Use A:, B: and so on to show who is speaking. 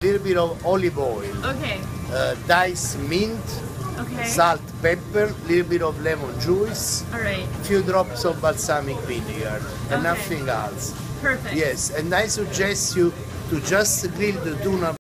A: little bit of olive oil,
B: Okay.
A: diced mint,
B: Okay.
A: salt, pepper, little bit of lemon juice,
B: All right.
A: few drops of balsamic vinegar, and
B: Okay.
A: nothing else.
B: Perfect.
A: Yes, and I suggest you to just grill the tuna